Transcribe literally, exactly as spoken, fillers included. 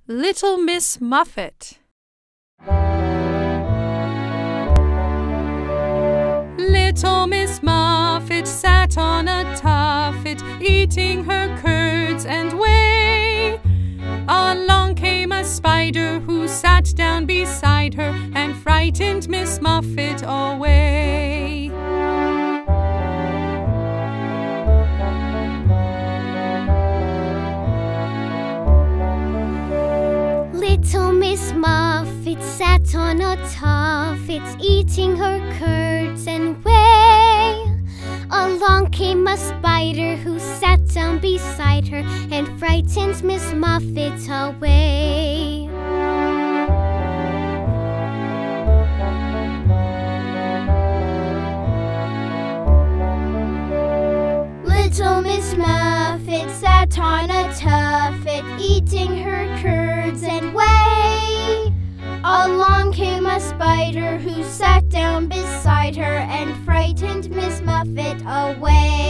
Little Miss Muffet. Little Miss Muffet sat on a tuffet, eating her curds and whey. Along came a spider who sat down beside her and frightened Miss Muffet away. Little Miss Muffet sat on a tuffet, eating her curds and whey. Along came a spider who sat down beside her and frightened Miss Muffet away. Little Miss Muffet sat on a tuffet, eating her curds and whey. Along came a spider who sat down beside her and frightened Miss Muffet away.